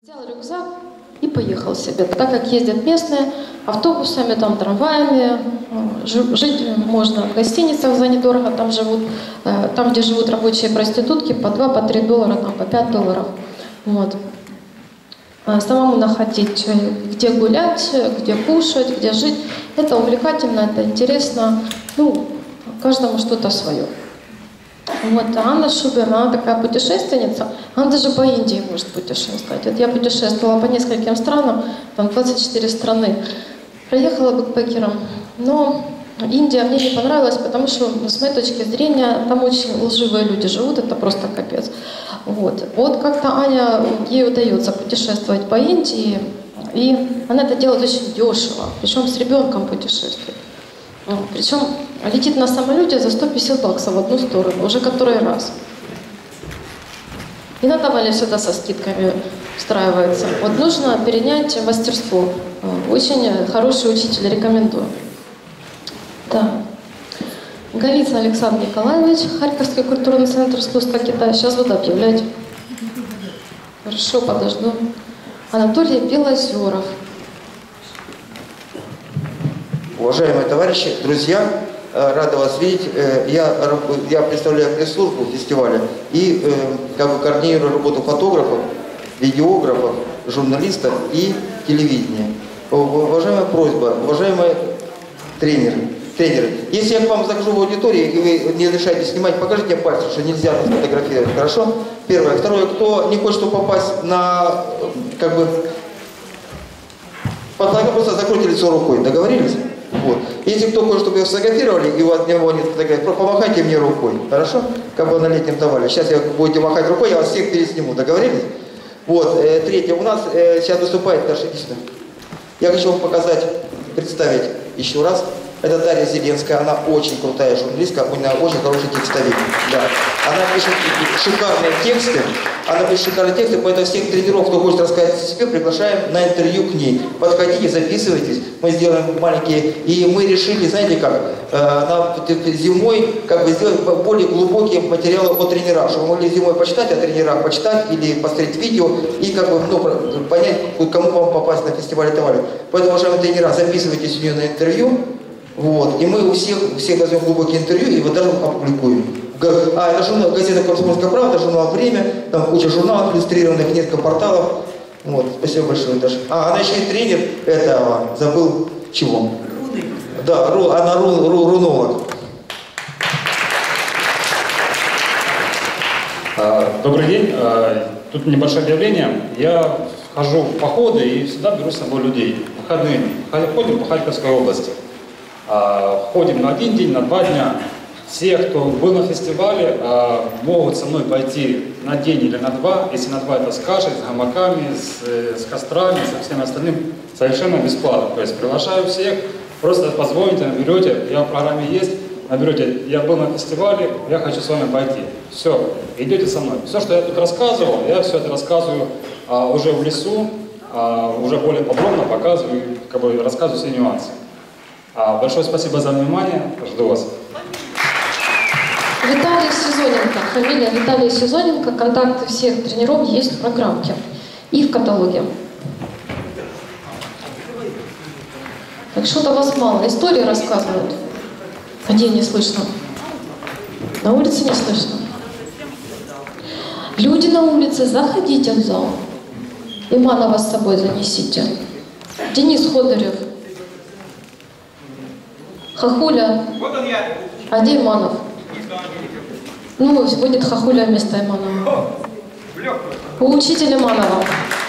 Взял рюкзак и поехал себе. Так как ездят местные автобусами, там, трамваями, жить можно в гостиницах за недорого, там живут, там, где живут рабочие проститутки, по 2, по 3 доллара, там, по 5 долларов. Вот. Самому находить, где гулять, где кушать, где жить. Это увлекательно, это интересно. Ну, каждому что-то свое. Вот, а Анна Шубер, она такая путешественница, она даже по Индии может путешествовать. Вот я путешествовала по нескольким странам, там 24 страны, проехала бэкпекером, но Индия мне не понравилась, потому что, с моей точки зрения, там очень лживые люди живут, это просто капец. Вот как-то Аня, ей удается путешествовать по Индии, и она это делает очень дешево, причем с ребенком путешествует. Причем летит на самолете за 150 баксов в одну сторону, уже который раз. И на Тавале всегда со скидками встраивается. Вот нужно перенять мастерство. Очень хороший учитель, рекомендую. Да. Голицын Александр Николаевич, Харьковский культурный центр искусства Китая. Сейчас буду объявлять. Хорошо, подожду. Анатолий Белозеров. Уважаемые товарищи, друзья, рада вас видеть. Я представляю пресс-службу фестиваля и координирую работу фотографов, видеографов, журналистов и телевидения. Уважаемая просьба, уважаемые тренеры, если я к вам захожу в аудиторию и вы не разрешаете снимать, покажите мне пальцем, что нельзя нас фотографировать, хорошо? Первое. Второе, кто не хочет попасть на, просто закройте лицо рукой, договорились? Вот. Если кто хочет, чтобы его сфотографировали, и у вас него нет фотографии, помахайте мне рукой, хорошо? Как бы на летнем Тавале. Сейчас я будете махать рукой, я вас всех пересниму, договорились? Вот. Третье. У нас сейчас выступает, Даша, иди сюда. Я хочу вам представить еще раз. Это Дарья Зеленская, она очень крутая журналистка, у нее очень хороший текстовик. Да. Она пишет шикарные тексты, поэтому всех тренеров, кто хочет рассказать о себе, приглашаем на интервью к ней. Подходите, записывайтесь, мы сделаем маленькие, и мы решили, знаете как, зимой сделать более глубокие материалы о тренерах, чтобы вы могли зимой почитать о тренерах, почитать или посмотреть видео и понять, кому вам попасть на фестиваль Тавале. Поэтому, уважаемые тренера, записывайтесь у нее на интервью. Вот. И мы у всех возьмем глубокие интервью и вот даже опубликуем. Это журнал, газета «Комсомольская правда», журнал «Время», там куча журналов иллюстрированных, несколько порталов. Вот. Спасибо большое, Даша. Она еще и тренер этого, забыл чего. Да, она рунолог. Добрый день. Тут небольшое объявление. Я хожу в походы и всегда беру с собой людей. Выходными. Ходим по Харьковской области. Ходим на 1 день, на 2 дня. Все, кто был на фестивале, могут со мной пойти на день или на 2. Если на 2, это с кашей, с гамаками, с кострами, со всем остальным. Совершенно бесплатно. То есть приглашаю всех. Просто позвоните, наберете. Я в программе есть. Наберете, я был на фестивале, я хочу с вами пойти. Все, идете со мной. Все, что я тут рассказывал, я все это рассказываю уже в лесу, уже более подробно показываю, рассказываю все нюансы. Большое спасибо за внимание, жду вас. Виталий Сезоненко, фамилия Виталий Сезоненко, контакты всех тренеров есть в программке и в каталоге. Так что-то вас мало, истории рассказывают. А где не слышно? На улице не слышно. Люди на улице, заходите в зал. Иманова с собой занесите. Денис Ходырев. Хахуля. Вот он я. А где Иманов? Ну, будет Хахуля вместо Иманова. У учителя Иманова.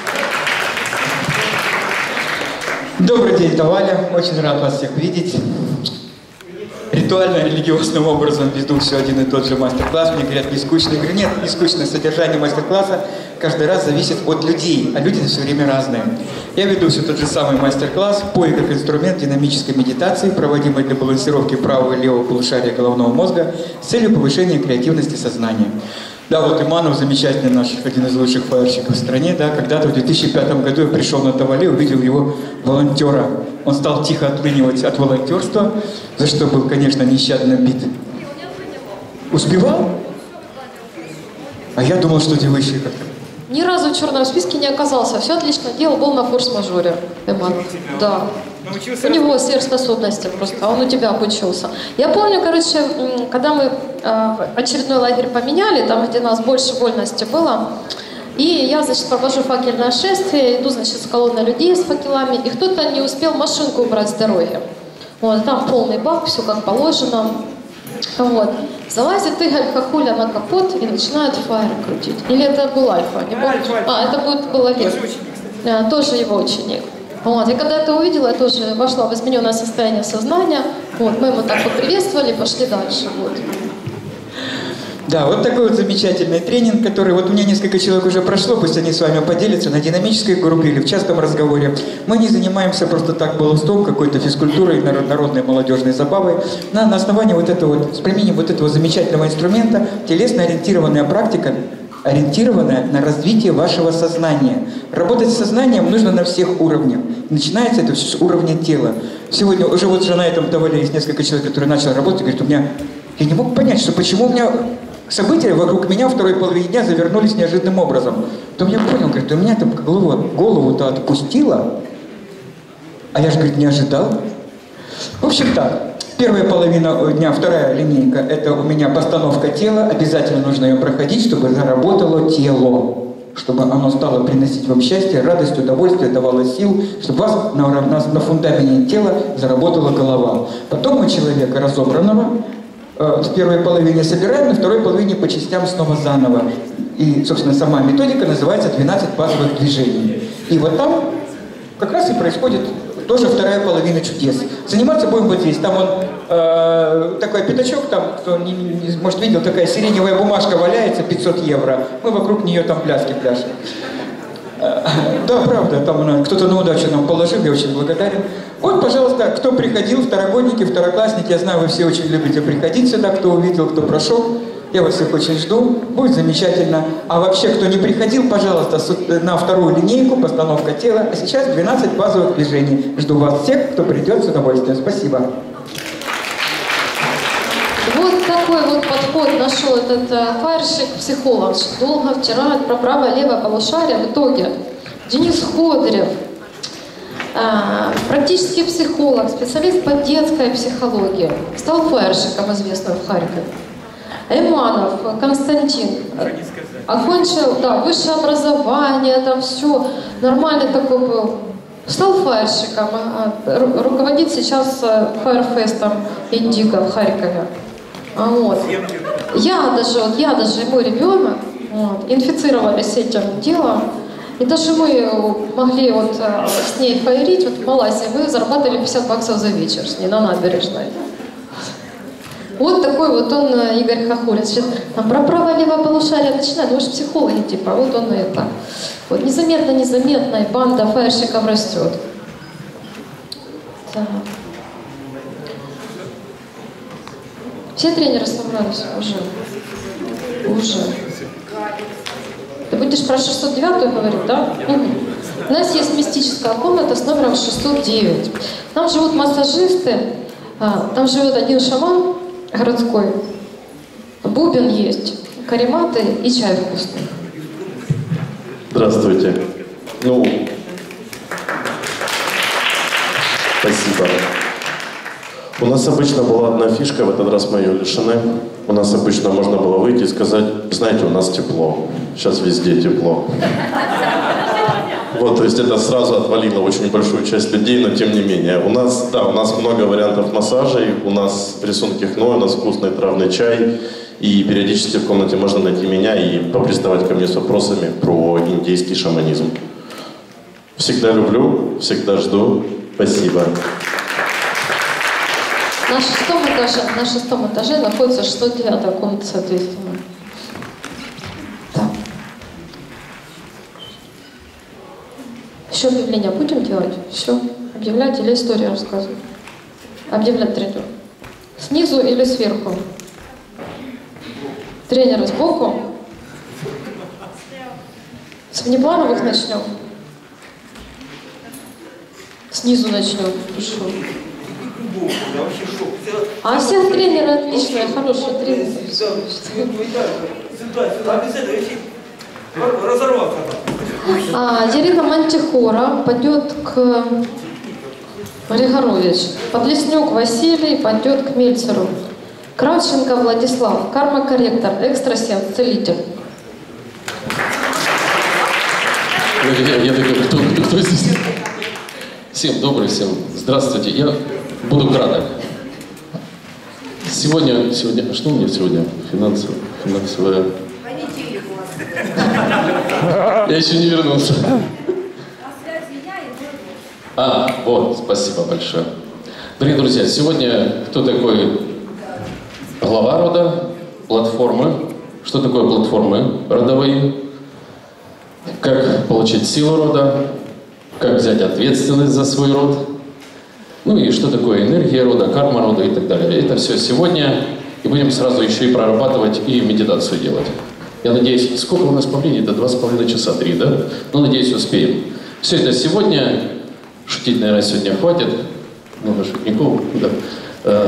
Добрый день, Таваля. Очень рад вас всех видеть. Ритуально-религиозным образом веду все один и тот же мастер-класс. Мне говорят, не скучно. Я говорю, нет, не скучно. Содержание мастер-класса каждый раз зависит от людей, а люди все время разные. Я веду все тот же самый мастер-класс «Пой как инструмент динамической медитации», проводимой для балансировки правого и левого полушария головного мозга с целью повышения креативности сознания. Да, вот Иманов, замечательный наш, один из лучших фаерщиков в стране, да, когда-то в 2005 году я пришел на Тавале, увидел его волонтера. Он стал тихо отлынивать от волонтерства, за что был, конечно, нещадно бит. Успевал? А я думал, что девочки как-то Ни разу в черном списке не оказался. Все отлично делал, был на форс-мажоре. Эманов. Да. У него сверхспособности просто, а он у тебя обучился. Я помню, короче, когда мы очередной лагерь поменяли, там, где у нас больше вольности было, и я, значит, провожу факельное шествие, иду, значит, с колонной людей с факелами, и кто-то не успел машинку убрать с дороги. Вот, там полный бак, все как положено. Вот. Залазит Игорь Хохуля на капот и начинает фаер крутить. Или это был Альфа? Не помню. Это был Олег. Тоже его ученик. Вот. И когда это увидела, я тоже вошла в измененное состояние сознания. Вот. Мы его так поприветствовали, пошли дальше. Вот. Да, вот такой вот замечательный тренинг, который вот у меня несколько человек уже прошло, пусть они с вами поделятся на динамической группе или в частном разговоре. Мы не занимаемся просто так баловством, какой-то физкультурой, народной молодежной забавой. На основании вот этого вот, с применением вот этого замечательного инструмента телесно-ориентированная практика, ориентированная на развитие вашего сознания. Работать с сознанием нужно на всех уровнях. Начинается это все с уровня тела. Сегодня уже вот же на этом tavalе есть несколько человек, которые начали работать, и говорят, у меня... Я не мог понять, что почему у меня... События вокруг меня второй половине дня завернулись неожиданным образом. Потом я понял, говорит, у меня-то голову-то отпустило, а я же, говорит, не ожидал. В общем так, первая половина дня, вторая линейка, это у меня постановка тела, обязательно нужно ее проходить, чтобы заработало тело, чтобы оно стало приносить вам счастье, радость, удовольствие, давало сил, чтобы у вас на фундаменте тела заработала голова. Потом у человека разобранного в первой половине собираем, на второй половине по частям снова заново. И, собственно, сама методика называется 12 базовых движений. И вот там как раз и происходит тоже вторая половина чудес. Заниматься будем вот здесь. Там он такой пятачок, там, кто может видел, такая сиреневая бумажка валяется, 500 евро. Мы вокруг нее там пляски пляшем. Да, правда, там кто-то на удачу нам положил, я очень благодарен. Вот, пожалуйста, кто приходил, второгодники, второклассники, я знаю, вы все очень любите приходить сюда, кто увидел, кто прошел. Я вас всех очень жду, будет замечательно. А вообще, кто не приходил, пожалуйста, на вторую линейку, постановка тела. А сейчас 12 базовых движений. Жду вас всех, кто придет с удовольствием. Спасибо. Вот такой вот подход нашел этот фаерщик-психолог. Долго втирает про правое-левое полушарие. В итоге Денис Ходырев, практический психолог, специалист по детской психологии, стал фаерщиком, известным в Харькове. Эманов Константин окончил, да, высшее образование, там все, нормальный такой был. Стал фаерщиком, руководит сейчас фаерфестом Индиго в Харькове. Вот. Я даже и мой ребенок инфицировались этим делом. И даже мы могли вот с ней фаерить, вот в Малайзии мы зарабатывали 50 баксов за вечер с ней на набережной. Вот такой вот он, Игорь Хохуля. Сейчас там про право-левое полушарие начинает, вы же психологи, типа, вот он это. Вот незаметно, и банда фаерщиков растет. Так. Все тренеры собрались уже. Ты будешь про 609 говорить, да? Угу. У нас есть мистическая комната с номером 609. Там живут массажисты, там живет один шаман городской, бубен есть, карематы и чай вкусный. Здравствуйте. Спасибо. У нас обычно была одна фишка, в этот раз мы ее лишены. У нас обычно можно было выйти и сказать, знаете, у нас тепло. Сейчас везде тепло. Вот, то есть это сразу отвалило очень большую часть людей, но тем не менее. У нас много вариантов массажей, у нас рисунки хной, у нас вкусный травный чай. И периодически в комнате можно найти меня и поприставать ко мне с вопросами про индейский шаманизм. Всегда люблю, всегда жду. Спасибо. На шестом этаже находится 609-я комната, соответственно. Так. Еще объявления будем делать? Все. Объявлять или историю рассказывать? Объявлять тренер. Снизу или сверху? Тренера сбоку? С внеплановых начнем? Снизу начнем. Хорошо. А все тренеры отличные, хорошие тренеры. Разорвался. Ирина Мантихора пойдет к Григорович. Подлеснюк Василий пойдет к Мельцеру. Кравченко Владислав, карма-корректор, экстрасенс, целитель. Я такой, кто здесь? Всем добрый, всем здравствуйте. Я буду краток. Сегодня, что у меня сегодня? Финансовая. Я еще не вернулся. Вот, спасибо большое. Дорогие друзья, сегодня кто такой глава рода, платформы, что такое платформы родовые, как получить силу рода, как взять ответственность за свой род, ну и что такое энергия рода, карма рода и так далее. Это все сегодня, и будем сразу еще и прорабатывать и медитацию делать. Я надеюсь, сколько у нас по времени? До 2,5 часа, 3, да? Ну, надеюсь, успеем. Все это сегодня, шутить, наверное, сегодня хватит, много шутников, да.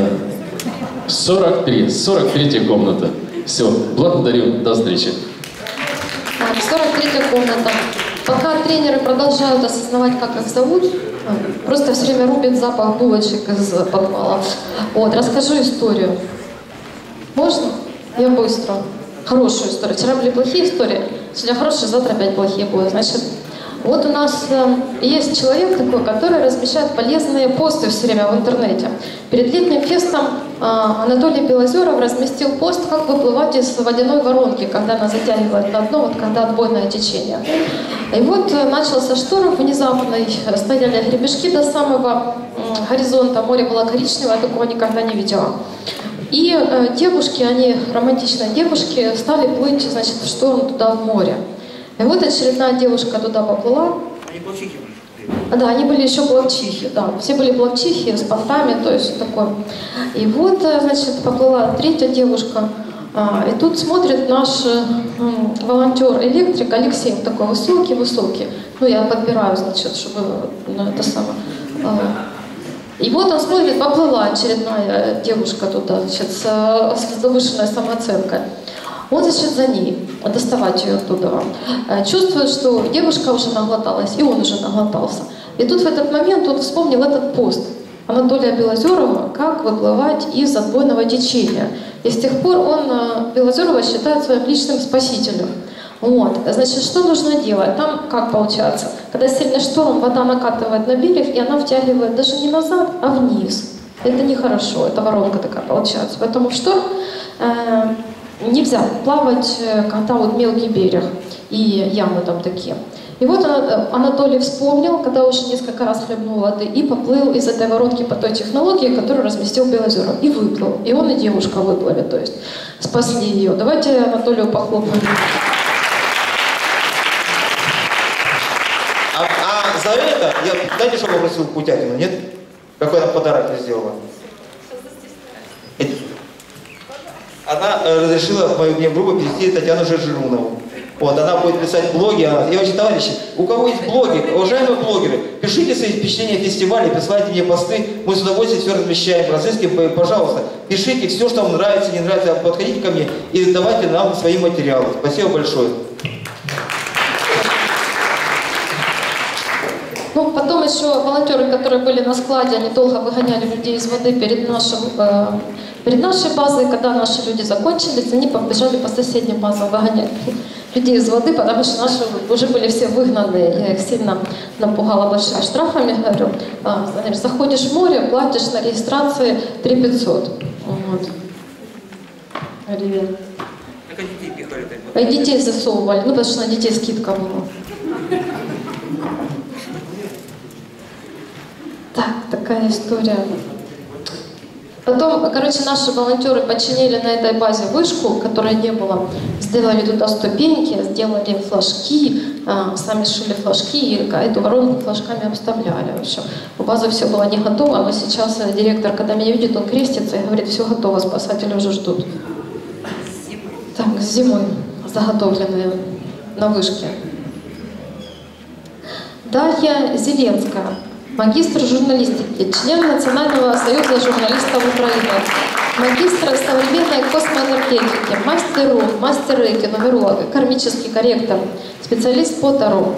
43 комната. Все, благодарю, до встречи. 43-я комната. Пока тренеры продолжают осознавать, как их зовут, просто все время рубит запах булочек из подвала. Вот, расскажу историю. Можно? Я быстро. Хорошую историю. Вчера были плохие истории, сегодня хорошие, завтра опять плохие будут. Значит, вот у нас есть человек такой, который размещает полезные посты все время в интернете. Перед летним фестом Анатолий Белозеров разместил пост, как выплывать из водяной воронки, когда она затягивает на дно, вот когда отбойное течение. И вот начался шторм внезапный, стояли гребешки до самого горизонта, море было коричневое, я такого никогда не видела. И девушки, они, романтичные девушки, стали плыть, значит, в шторм туда, в море. И вот очередная девушка туда поплыла. Они плавчихи были? Да, они были еще плавчихи, да. Все были плавчихи с понтами, то есть такое. И вот, значит, поплыла третья девушка. И тут смотрит наш волонтер-электрик Алексей, он такой высокий. Ну, я подбираю, значит, чтобы, ну, это самое... И вот он смотрит, поплыла очередная девушка туда, значит, с завышенной самооценкой. Он, значит, за ней, доставать ее оттуда. Чувствует, что девушка уже наглоталась, и он уже наглотался. И тут в этот момент он вспомнил этот пост Анатолия Белозерова «Как выплывать из отбойного течения». И с тех пор он Белозерова считает своим личным спасителем. Вот. Значит, что нужно делать? Там как получается? Когда сильный шторм, вода накатывает на берег, и она втягивает даже не назад, а вниз. Это нехорошо, это воронка такая получается. Поэтому в шторм нельзя плавать, когда вот мелкий берег и ямы там такие. И вот Анатолий вспомнил, когда уже несколько раз хлебнул воды, и поплыл из этой воронки по той технологии, которую разместил Белозеров. И выплыл. И он, и девушка выплыли, то есть спасли ее. Давайте Анатолию похлопаем. А за это, знаете, что попросил Путятину, нет? Какой она подарок мне сделала? Она разрешила в мою группу перевести Татьяну Жижирунову. Вот, она будет писать блоги. И вообще, товарищи, у кого есть блоги, уважаемые блогеры, пишите свои впечатления фестиваля, присылайте мне посты, мы с удовольствием все размещаем, разыскиваем, пожалуйста, пишите все, что вам нравится, не нравится, подходите ко мне и давайте нам свои материалы. Спасибо большое. Ну, потом еще волонтеры, которые были на складе, они долго выгоняли людей из воды перед нашей базой. Когда наши люди закончились, они побежали по соседним базам выгонять людей из воды, потому что наши уже были все выгнаны. Я их сильно напугала большими штрафами. Говорю, заходишь в море, платишь на регистрации 3500. Вот. Привет. Как детей пихали? И детей засовывали, ну, потому что на детей скидка была. Так, такая история. Потом, короче, наши волонтеры починили на этой базе вышку, которой не было. Сделали туда ступеньки, сделали флажки, сами шили флажки и эту воронку флажками обставляли. В общем, у базы все было не готово, но сейчас директор, когда меня видит, он крестится и говорит, все готово, спасатели уже ждут. Так, с зимой заготовленные на вышке. Дарья Зеленская. Магистр журналистики, член Национального союза журналистов Украины. Магистр современной космоэнергетики, мастер РУ, мастер рейки, нумеролог, кармический корректор, специалист по Таро.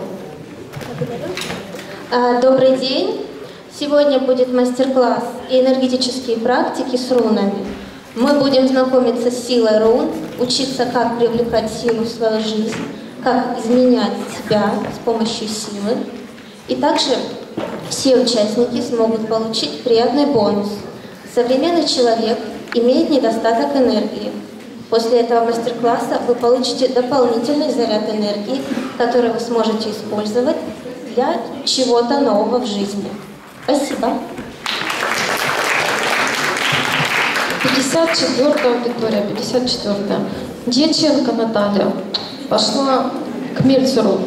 Добрый день. Сегодня будет мастер-класс и энергетические практики с рунами. Мы будем знакомиться с силой рун, учиться, как привлекать силу в свою жизнь, как изменять себя с помощью силы. И также все участники смогут получить приятный бонус. Современный человек имеет недостаток энергии. После этого мастер-класса вы получите дополнительный заряд энергии, который вы сможете использовать для чего-то нового в жизни. Спасибо. 54-я аудитория, 54-я. Дьяченко Наталья пошла к Мельцеру.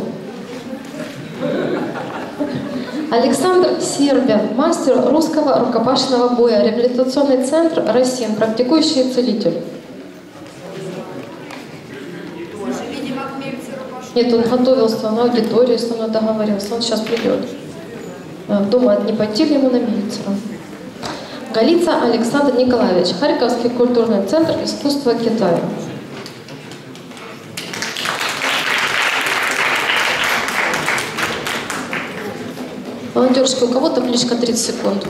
Александр Сербин, мастер русского рукопашного боя, реабилитационный центр «Росин», практикующий целитель. Нет, он готовился на аудиторию, со мной договорился, он сейчас придет. Думает, не пойти ли ему на Мельцера. Голица Александр Николаевич, Харьковский культурный центр искусства Китая. Волонтерушка, у кого табличка 30 секунд?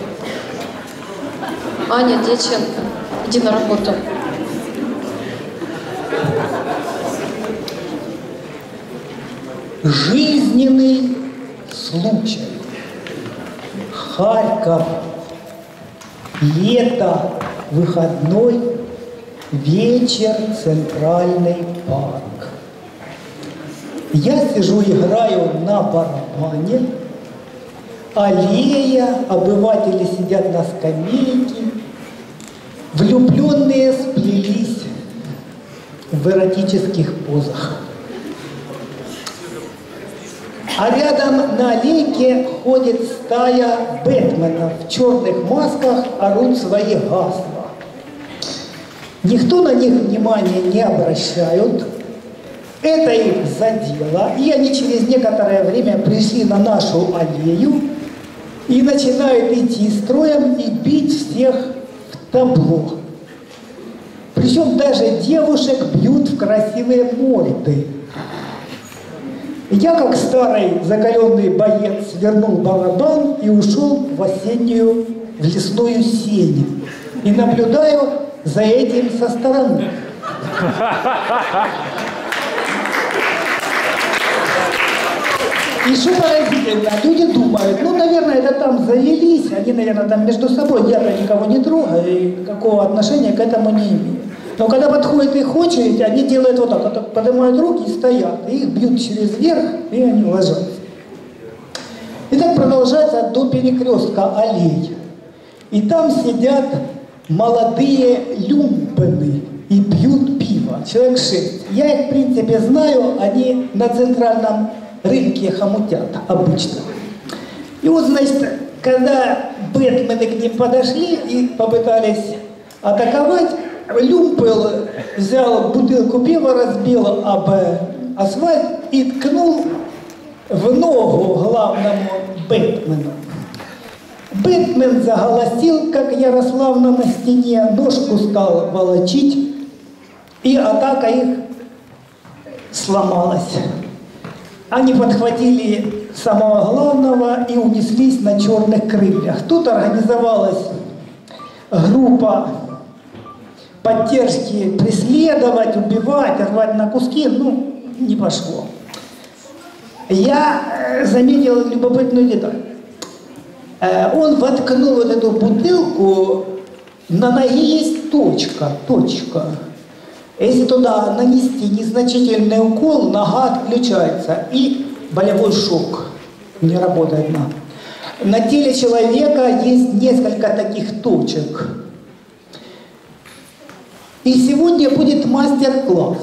Аня Дьяченко, иди на работу. Жизненный случай. Харьков. Лето, выходной, вечер, Центральный парк. Я сижу, играю на барабане, аллея, обыватели сидят на скамейке, влюбленные сплелись в эротических позах. А рядом на аллейке ходит стая бэтменов в черных масках, орут свои гасла. Никто на них внимания не обращает. Это их задело. И они через некоторое время пришли на нашу аллею и начинают идти строем и бить всех в табло. Причем даже девушек бьют в красивые морды. Я, как старый закаленный боец, свернул барабан и ушел в осеннюю, в лесную сень. И наблюдаю за этим со стороны. И что поразительно, люди думают, ну, наверное, это там завелись, они, наверное, там между собой, я-то никого не трогаю, и какого отношения к этому не имею. Но когда подходит их очередь, они делают вот так, поднимают руки и стоят, и их бьют через верх, и они ложатся. И так продолжается до перекрестка аллей. И там сидят молодые люмпены и пьют пиво, человек 6. Я их, в принципе, знаю, они на центральном рынке хомутят обычно. И вот, значит, когда бэтмены к ним подошли и попытались атаковать, люмпел взял бутылку пива, разбил об асфальт и ткнул в ногу главному бэтмену. Бэтмен заголосил, как Ярославна на стене, ножку стал волочить, и атака их сломалась. Они подхватили самого главного и унеслись на черных крыльях. Тут организовалась группа поддержки преследовать, убивать, рвать на куски, ну, не пошло. Я заметил любопытную деталь. Он воткнул вот эту бутылку, на ноге есть точка. Если туда нанести незначительный укол, нога отключается, и болевой шок не работает. На теле человека есть несколько таких точек. И сегодня будет мастер-класс.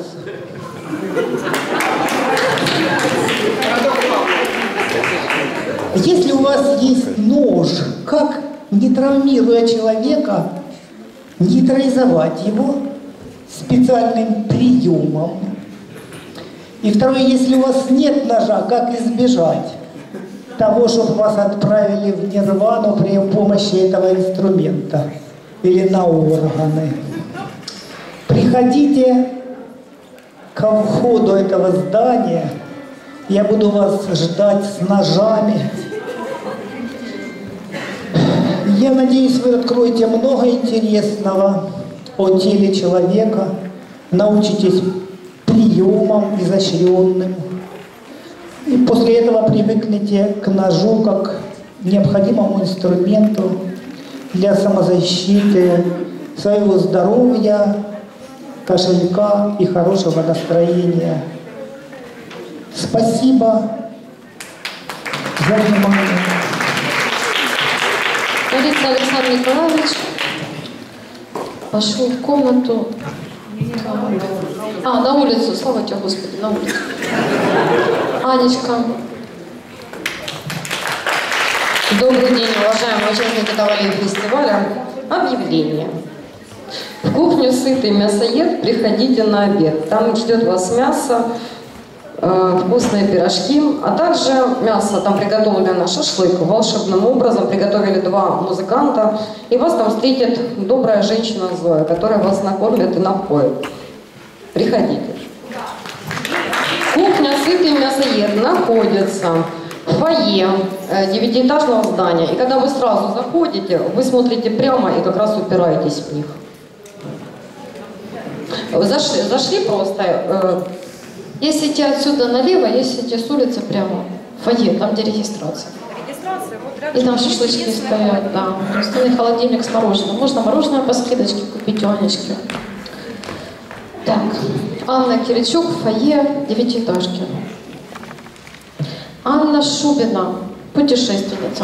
Если у вас есть нож, как, не травмируя человека, нейтрализовать его специальным приемом. И второе, если у вас нет ножа, как избежать того, чтобы вас отправили в нирвану при помощи этого инструмента или на органы. Приходите ко входу этого здания. Я буду вас ждать с ножами. Я надеюсь, вы откроете много интересного о теле человека, научитесь приемам изощренным. И после этого привыкнете к ножу как необходимому инструменту для самозащиты своего здоровья, кошелька и хорошего настроения. Спасибо за внимание. Борис Александр Николаевич пошел в комнату. На улицу, слава тебе, Господи, на улицу. Анечка. Добрый день, уважаемые участники Тавалии фестиваля. Объявление. В кухню «Сытый мясоед» приходите на обед. Там ждет вас мясо, вкусные пирожки, а также мясо. Там приготовлено шашлык. Волшебным образом приготовили 2 музыканта. И вас там встретит добрая женщина Зоя, которая вас накормит и напоит. Приходите. Кухня «Сытый мясоед» находится в фойе 9-этажного здания. И когда вы сразу заходите, вы смотрите прямо и как раз упираетесь в них. Зашли просто. Если идти отсюда налево, если идти с улицы прямо, фойе, там где регистрация. И там шашлычки стоят, да. Столный холодильник с мороженым. Можно мороженое по скидочке купить у Анечки. Так, Анна Киричук, фойе, 9-этажки. Анна Шубина, путешественница.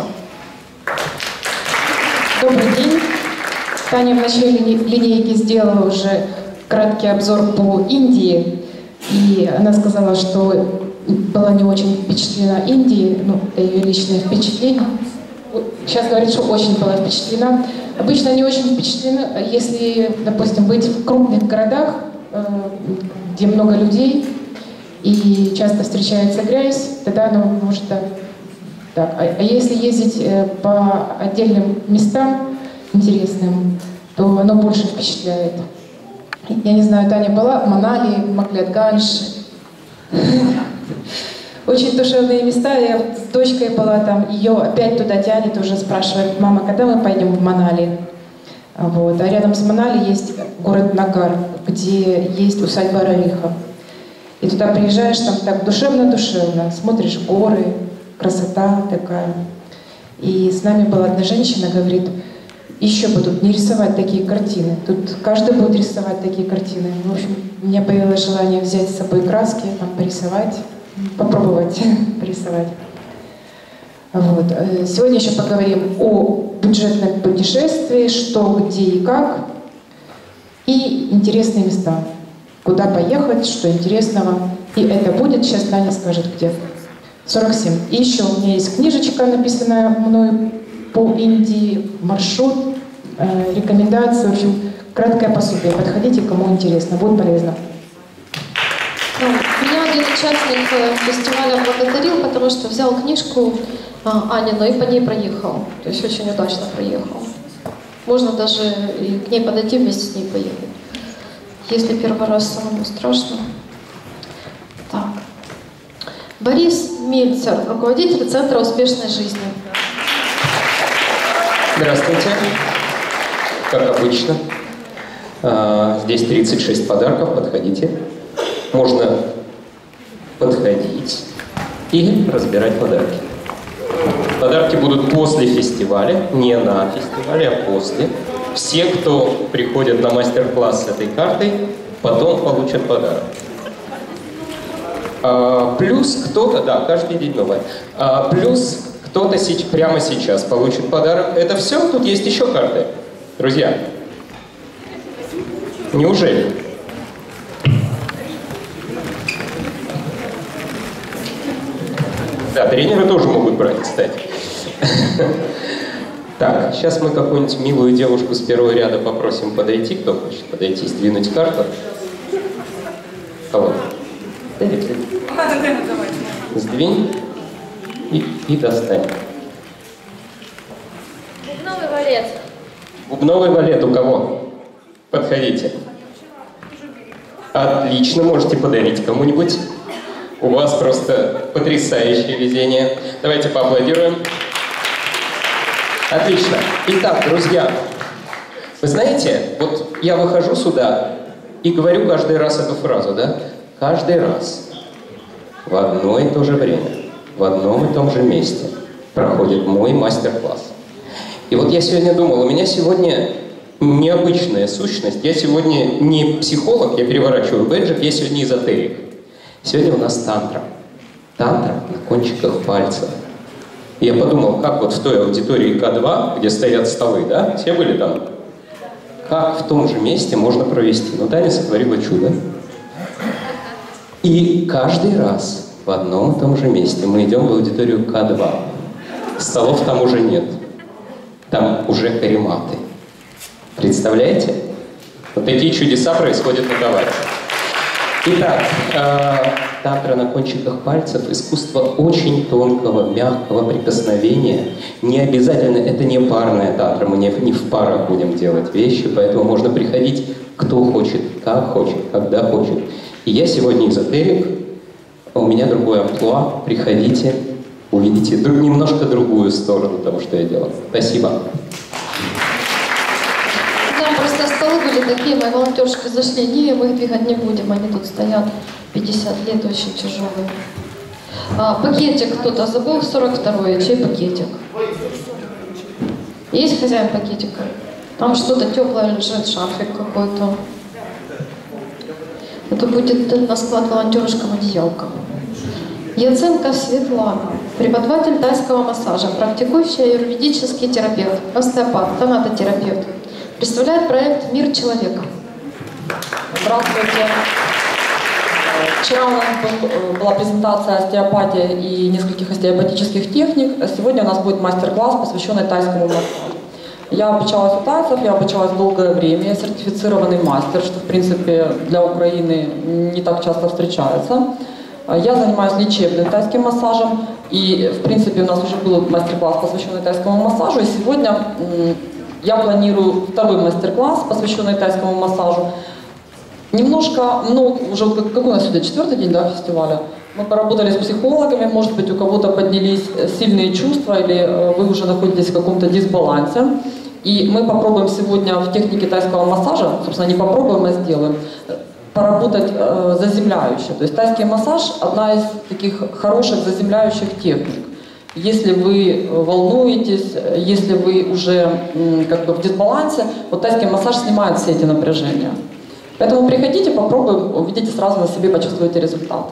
Добрый день. Таня в начале линейки сделала уже краткий обзор по Индии. И она сказала, что была не очень впечатлена Индией, ее личное впечатление. Сейчас говорит, что очень была впечатлена. Обычно не очень впечатлена, если, допустим, быть в крупных городах, где много людей и часто встречается грязь, тогда она может так. А если ездить по отдельным местам интересным, то оно больше впечатляет. Я не знаю, Таня была в Манали, Маклядганж. Очень душевные места. Я с дочкой была там, ее опять туда тянет, уже спрашивает: мама, когда мы пойдем в Манали? Вот. А рядом с Манали есть город Нагар, где есть усадьба Рариха. И туда приезжаешь, там так душевно-душевно, смотришь горы, красота такая. И с нами была одна женщина, говорит: еще будут не рисовать такие картины. Тут каждый будет рисовать такие картины. В общем, у меня появилось желание взять с собой краски, там, порисовать, попробовать порисовать. Вот. Сегодня еще поговорим о бюджетном путешествии, что, где и как. И интересные места. Куда поехать, что интересного. И это будет, сейчас Таня скажет, где. 47. И еще у меня есть книжечка, написанная мною по Индии, маршрут, рекомендации, в общем, краткое пособие. Подходите, кому интересно, будет полезно. Меня один участник фестиваля благодарил, потому что взял книжку Анину и по ней проехал. То есть очень удачно проехал. Можно даже и к ней подойти, вместе с ней поехать. Если первый раз самому страшно. Так. Борис Мельцер, руководитель Центра успешной жизни. Здравствуйте. Как обычно, здесь 36 подарков, подходите. Можно подходить и разбирать подарки. Подарки будут после фестиваля, не на фестивале, а после. Все, кто приходит на мастер-класс с этой картой, потом получат подарок. Плюс кто-то, да, каждый день новое. Плюс кто-то прямо сейчас получит подарок. Это все? Тут есть еще карты. Друзья, неужели? Да, тренеры тоже могут брать, кстати. Так, сейчас мы какую-нибудь милую девушку с первого ряда попросим подойти. Кто хочет подойти, сдвинуть карту? Кого? Сдвинь и достань. Бубновый валет. Бубновый валет у кого? Подходите. Отлично, можете подарить кому-нибудь. У вас просто потрясающее везение. Давайте поаплодируем. Отлично. Итак, друзья, вы знаете, вот я выхожу сюда и говорю каждый раз эту фразу, да? Каждый раз в одно и то же время, в одном и том же месте проходит мой мастер-класс. И вот я сегодня думал, у меня сегодня необычная сущность. Я сегодня не психолог, я переворачиваю бэджик, я сегодня эзотерик. Сегодня у нас тантра. Тантра на кончиках пальцев. И я подумал, как вот в той аудитории К2, где стоят столы, да? Все были там? Как в том же месте можно провести? Но Таня сотворила чудо. И каждый раз в одном и том же месте мы идем в аудиторию К2. Столов там уже нет. Там уже карематы. Представляете? Вот такие чудеса происходят на Гавайях. Итак, тантра на кончиках пальцев – искусство очень тонкого, мягкого прикосновения. Не обязательно, это не парная тантра, мы не в парах будем делать вещи, поэтому можно приходить кто хочет, как хочет, когда хочет. И я сегодня эзотерик, а у меня другое амплуа. Приходите, увидите немножко другую сторону того, что я делаю. Спасибо. Просто столы были такие, мои волонтершки зашли, не, мы их двигать не будем, они тут стоят 50 лет, очень тяжелые. Пакетик кто-то забыл, 42-й, чей пакетик? Есть хозяин пакетика? Там что-то теплое лежит, шарфик какой-то. Это будет на склад волонтерушкам одеялка. Яценко Светлана, преподаватель тайского массажа, практикующий аюрведический терапевт, остеопат, тонатотерапевт. Представляет проект «Мир человека». Здравствуйте. Вчера у нас была презентация остеопатии и нескольких остеопатических техник. Сегодня у нас будет мастер-класс, посвященный тайскому массажу. Я обучалась у тайцев, я обучалась долгое время, я сертифицированный мастер, что в принципе для Украины не так часто встречается. Я занимаюсь лечебным тайским массажем, и в принципе у нас уже был мастер-класс, посвященный тайскому массажу, и сегодня я планирую второй мастер-класс, посвященный тайскому массажу. Немножко, уже какой у нас сегодня, 4-й день, да, фестиваля? Мы поработали с психологами, может быть, у кого-то поднялись сильные чувства, или вы уже находитесь в каком-то дисбалансе. И мы попробуем сегодня в технике тайского массажа, собственно, не попробуем, а сделаем, поработать заземляюще. То есть тайский массаж – одна из таких хороших заземляющих техник. Если вы волнуетесь, если вы уже как бы в дисбалансе, вот тайский массаж снимает все эти напряжения. Поэтому приходите, попробуем, увидите сразу на себе, почувствуете результат.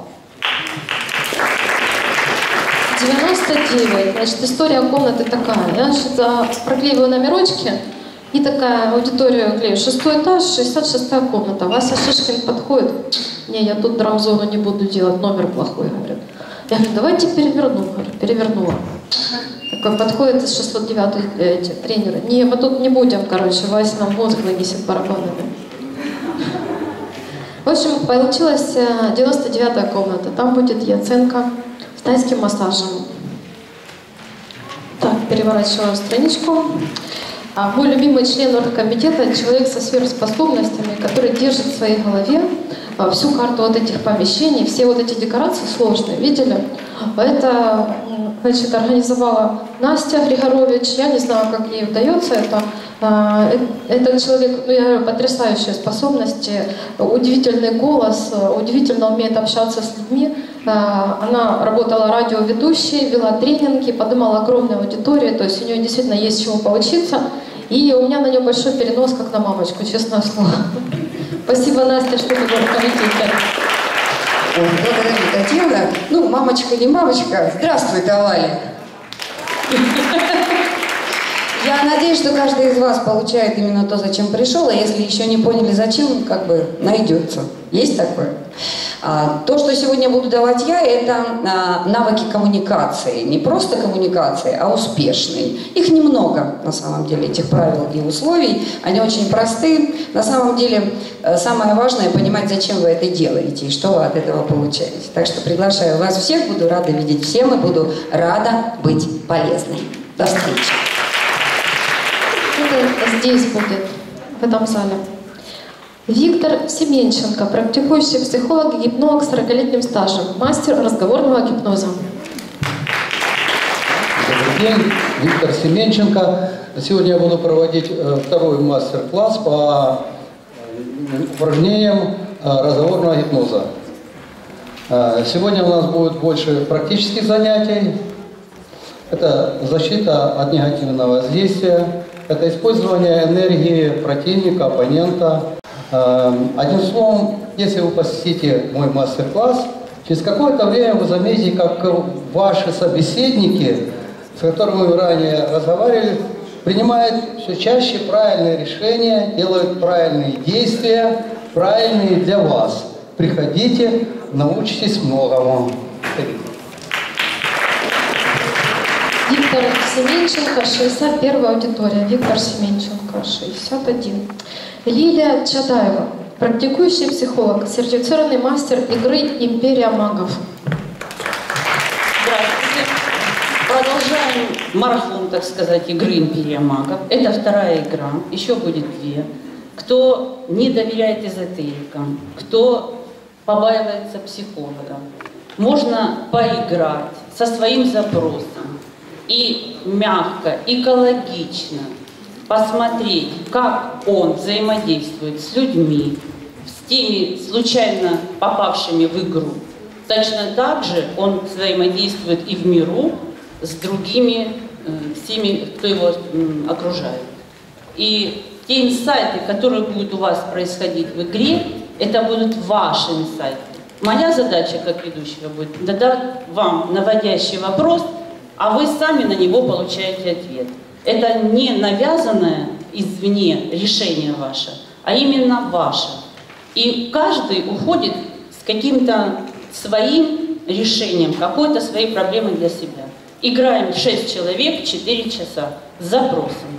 99, значит, история комнаты такая. Я, значит, проклеиваю номерочки и такая аудиторию клею. 6-й этаж, 66-я комната. Вася Шишкин подходит. Не, я тут драмзону не буду делать, номер плохой, говорит. Я говорю, давайте переверну. Говорю, перевернула. Такой подходит из 609-й тренера. Не, мы тут не будем, короче, Вася нам мозг вынесет барабанами. В общем, получилась 99-я комната. Там будет Яценко с тайским массажем. Так, переворачиваю страничку. Мой любимый член оргкомитета – человек со сверхспособностями, который держит в своей голове всю карту вот этих помещений, все вот эти декорации сложные, видели? Это, значит, организовала Настя Григорович. Я не знаю, как ей удается это. Этот человек, ну, я говорю, потрясающие способности, удивительный голос, удивительно умеет общаться с людьми. Она работала радиоведущей, вела тренинги, поднимала огромную аудиторию, то есть у нее действительно есть чему поучиться. И у меня на нее большой перенос, как на мамочку, честное слово. Спасибо, Настя, что вы в комитете. Благодарю, Татьяна. Ну, мамочка не мамочка. Здравствуй, Тавали. Я надеюсь, что каждый из вас получает именно то, зачем пришел, а если еще не поняли, зачем, как бы найдется. Есть такое? То, что сегодня буду давать я, это навыки коммуникации. Не просто коммуникации, а успешные. Их немного, на самом деле, этих правил и условий. Они очень просты. На самом деле, самое важное – понимать, зачем вы это делаете и что вы от этого получаете. Так что приглашаю вас всех, буду рада видеть всем и буду рада быть полезной. До встречи. Это здесь будет, в этом зале. Виктор Семенченко, практикующий психолог и гипнолог с 40-летним стажем, мастер разговорного гипноза. Добрый день, Виктор Семенченко. Сегодня я буду проводить второй мастер-класс по упражнениям разговорного гипноза. Сегодня у нас будет больше практических занятий. Это защита от негативного воздействия, это использование энергии противника, оппонента. Одним словом, если вы посетите мой мастер-класс, через какое-то время вы заметите, как ваши собеседники, с которыми вы ранее разговаривали, принимают все чаще правильные решения, делают правильные действия, правильные для вас. Приходите, научитесь многому. Виктор Семенченко, 61-я аудитория. Виктор Семенченко, 61. Лилия Чадаева, практикующий психолог, сертифицированный мастер игры «Империя магов». Здравствуйте. Продолжаем марафон, так сказать, игры «Империя магов». Это вторая игра, еще будет две. Кто не доверяет эзотерикам, кто побаивается психологам, можно поиграть со своим запросом и мягко, экологично посмотреть, как он взаимодействует с людьми, с теми случайно попавшими в игру. Точно так же он взаимодействует и в миру с другими, с теми, кто его окружает. И те инсайты, которые будут у вас происходить в игре, это будут ваши инсайты. Моя задача как ведущего будет дать вам наводящий вопрос, а вы сами на него получаете ответ. Это не навязанное извне решение ваше, а именно ваше. И каждый уходит с каким-то своим решением, какой-то своей проблемы для себя. Играем 6 человек, 4 часа с запросом.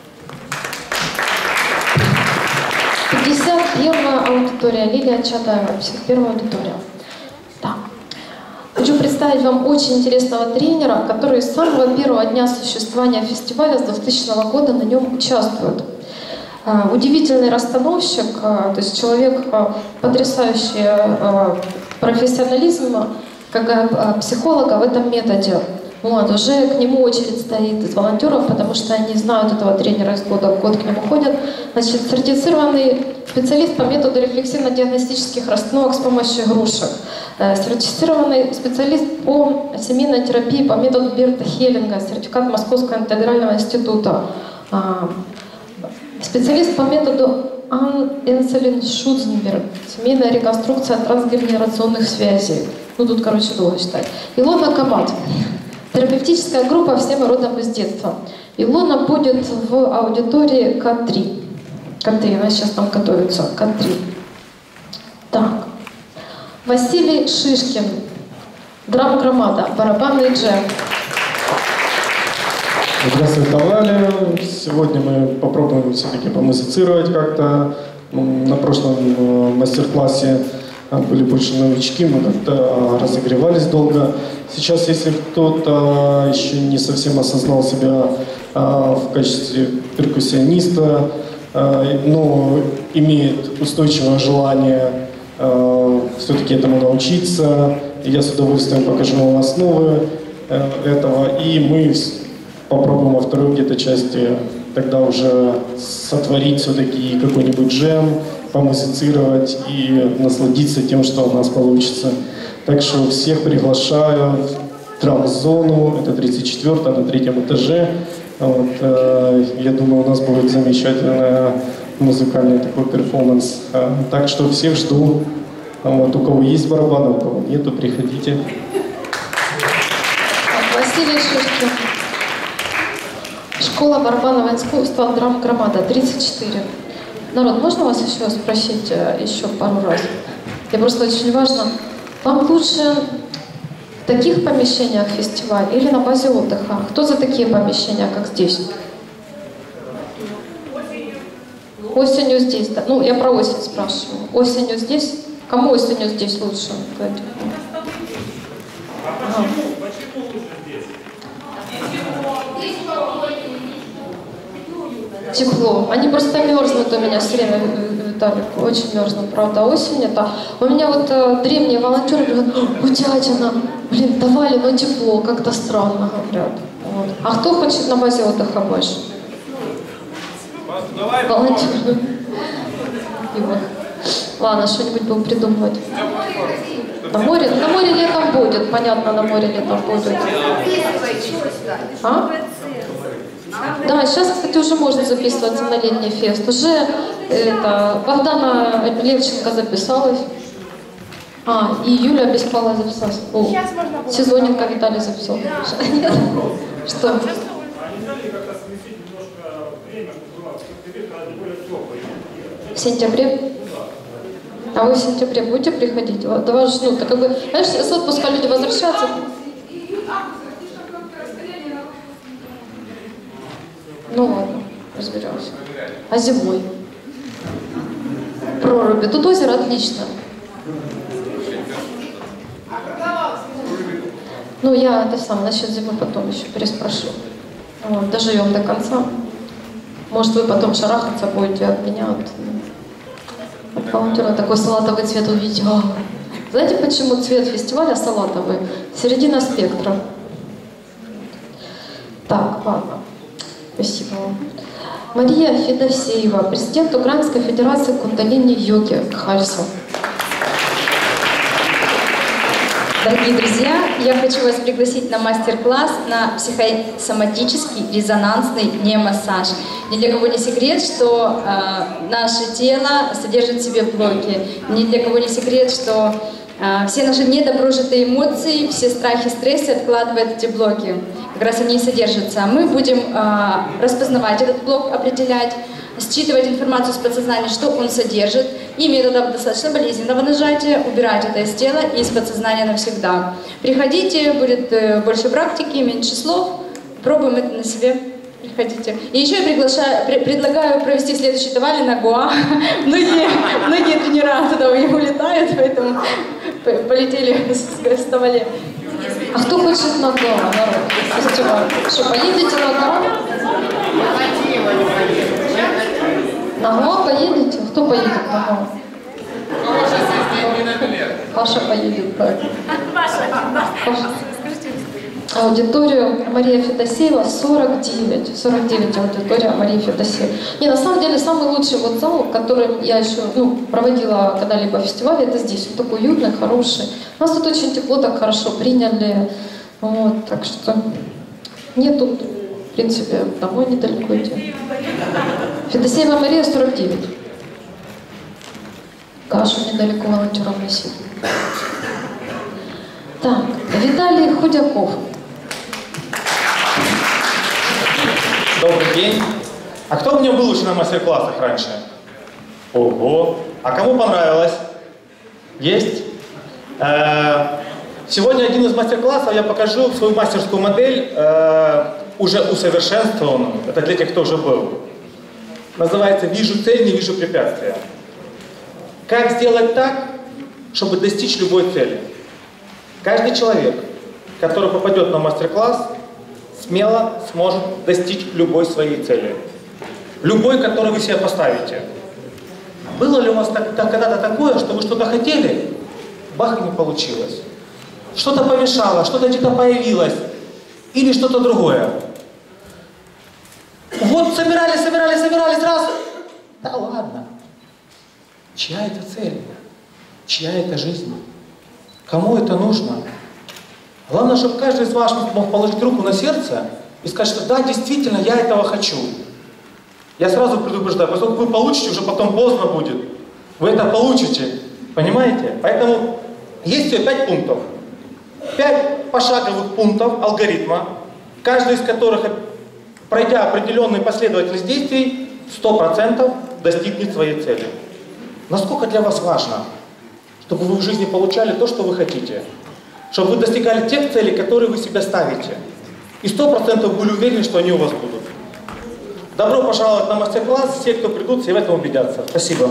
51-я аудитория. Лилия Чадаева, 51-я аудитория. Да. Хочу представить вам очень интересного тренера, который с самого первого дня существования фестиваля, с 2000 года, на нем участвует. Удивительный расстановщик, то есть человек, потрясающий профессионализм как психолога в этом методе. Вот, уже к нему очередь стоит из волонтеров, потому что они знают этого тренера, из года в год к нему ходят. Значит, сертифицированный специалист по методу рефлексивно-диагностических расстановок с помощью игрушек. Сертифицированный специалист по семейной терапии по методу Берта Хеллинга, сертификат Московского интегрального института. Специалист по методу Энселин Шуценберг, семейная реконструкция трансгенерационных связей. Ну тут, короче, долго читать. Илона Кабат. Терапевтическая группа «Всем родом из детства». Илона будет в аудитории К3. К3, она сейчас там готовится. К3. Так. Василий Шишкин. Драм-громада. Барабанный джем. Здравствуйте, Валя. Сегодня мы попробуем все-таки помузицировать как-то. На прошлом мастер-классе были больше новички, мы как-то разогревались долго. Сейчас, если кто-то еще не совсем осознал себя в качестве перкуссиониста, но имеет устойчивое желание все-таки этому научиться, я с удовольствием покажу вам основы этого, и мы попробуем во второй где-то части тогда уже сотворить все-таки какой-нибудь джем, помузицировать и насладиться тем, что у нас получится. Так что всех приглашаю в драм-зону, это 34-я, на 3-м этаже. Вот, я думаю, у нас будет замечательный музыкальный такой перформанс. Так что всех жду. Вот, у кого есть барабаны, у кого нету, приходите. Василий Шишкин. Школа барабанного искусства драм-громада, 34. Народ, можно вас еще спросить еще пару раз? Мне просто очень важно. Вам лучше в таких помещениях фестиваль или на базе отдыха? Кто за такие помещения, как здесь? Осенью здесь, да. Ну, я про осень спрашиваю. Осенью здесь? Кому осенью здесь лучше? Ага. Тепло. Они просто мерзнут у меня все время Виталику. Очень мерзну, правда, осень это. У меня вот древние волонтеры говорят, у Тятина, блин, давали, но тепло, как-то странно говорят. Вот. А кто хочет на базе отдыха больше? Волонтеры. Ладно, что-нибудь будем придумывать. На море летом будет, понятно, на море летом будет. А? Да, сейчас, кстати, уже можно записываться на летний фест. Уже Богдана Левченко записалась. И Юля Беспалова записалась. Сезоненко Виталий записал. Что? В сентябре? А вы в сентябре будете приходить? Да вас ждут. Как бы, знаешь, с отпуска люди возвращаются. Ну ладно, разберемся. А зимой? Проруби. Тут озеро отлично. Ну, я насчет зимы потом еще переспрошу. Вот, доживем до конца. Может, вы потом шарахаться будете от меня, от волонтера. Такой салатовый цвет увидите. Знаете, почему цвет фестиваля салатовый? Середина спектра. Так, ладно. Спасибо вам. Мария Федосеева, президент Украинской Федерации кундалини-йоги Хальса. Дорогие друзья, я хочу вас пригласить на мастер-класс на психосоматический резонансный нейромассаж. Ни для кого не секрет, что наше тело содержит в себе блоки. Ни для кого не секрет, что все наши недопрожитые эмоции, все страхи, стрессы откладывают эти блоки. Как раз они и содержатся. Мы будем распознавать этот блок, определять, считывать информацию с подсознания, что он содержит, и методом достаточно болезненного нажатия убирать это из тела и из подсознания навсегда. Приходите, будет больше практики, меньше слов. Пробуем это на себе. Приходите. И еще я предлагаю провести следующий Тавали на Гоа. Многие тренера туда улетают, поэтому полетели с Тавали. А кто хочет на Гоа, народ? Фестиваль? Что, поедете на Гоа? На Гоа поедете? Кто поедет на Гоа? Паша поедет, так. Аудиторию Мария Федосеева 49. 49 аудитория Марии Федосеевой. Не, на самом деле, самый лучший вот зал, который я еще проводила когда-либо фестиваль, это здесь. Он такой уютный, хороший. Нас тут очень тепло, так хорошо приняли. Вот, так что мне тут, в принципе, домой недалеко идти. Федосеева Мария 49. Кашу недалеко волонтерам носить. Так, Виталий Худяков. Добрый день. А кто у меня был уже на мастер-классах раньше? Ого. А кому понравилось? Есть? Сегодня один из мастер-классов я покажу свою мастерскую модель, уже усовершенствованную. Это для тех, кто уже был. Называется «Вижу цель, не вижу препятствия». Как сделать так, чтобы достичь любой цели? Каждый человек, который попадет на мастер-класс, смело сможет достичь любой своей цели. Любой, которую вы себе поставите. Было ли у вас когда-то такое, что вы что-то хотели, бах, и не получилось? Что-то помешало, что-то где-то появилось, или что-то другое? Вот собирались, раз. Да ладно. Чья это цель? Чья это жизнь? Кому это нужно? Главное, чтобы каждый из вас мог положить руку на сердце и сказать, что да, действительно, я этого хочу. Я сразу предупреждаю, поскольку вы получите, уже потом поздно будет. Вы это получите. Понимаете? Поэтому есть всего 5 пунктов. 5 пошаговых пунктов алгоритма, каждый из которых, пройдя определенную последовательность действий, 100% достигнет своей цели. Насколько для вас важно, чтобы вы в жизни получали то, что вы хотите? Чтобы вы достигали тех целей, которые вы себе ставите. И 100% были уверены, что они у вас будут. Добро пожаловать на мастер-класс. Все, кто придут, все в этом убедятся. Спасибо.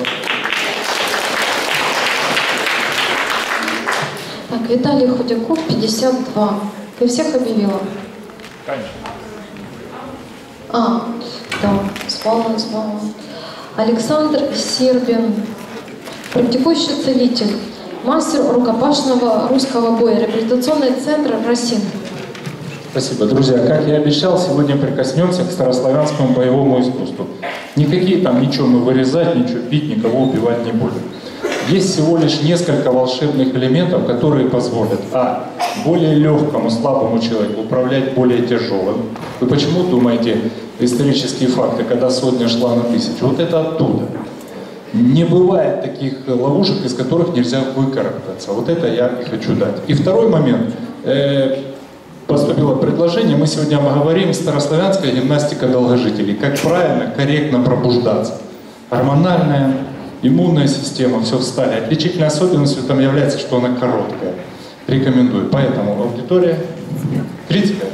Так, Виталий Худяков, 52. Ты всех объявила? Конечно. Да, звала. Александр Сербин, практикующий целитель, мастер рукопашного русского боя, реабилитационный центр «Росин». Спасибо. Друзья, как я обещал, сегодня прикоснемся к старославянскому боевому искусству. Никакие там ничего мы вырезать, ничего бить, никого убивать не будем. Есть всего лишь несколько волшебных элементов, которые позволят более легкому, слабому человеку управлять более тяжелым. Вы почему думаете исторические факты, когда сотня шла на 1000? Вот это оттуда. Не бывает таких ловушек, из которых нельзя выкарабкаться. Вот это я и хочу дать. И второй момент. Поступило предложение, мы сегодня обговорим старославянская гимнастика долгожителей. Как правильно, корректно пробуждаться. Гормональная, иммунная система, все встали. Отличительной особенностью там является, что она короткая. Рекомендую. Поэтому аудитория, критика.